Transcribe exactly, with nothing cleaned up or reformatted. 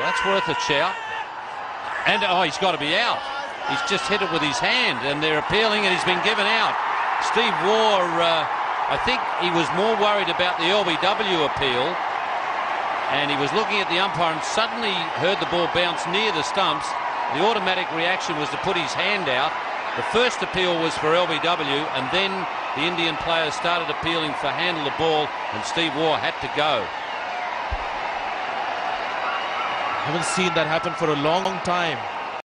That's worth a shout. And, oh, he's got to be out. He's just hit it with his hand, and they're appealing, and he's been given out. Steve Waugh, uh, I think he was more worried about the L B W appeal, and he was looking at the umpire and suddenly heard the ball bounce near the stumps. The automatic reaction was to put his hand out. The first appeal was for L B W, and then the Indian players started appealing for handle the ball, and Steve Waugh had to go. I haven't seen that happen for a long time.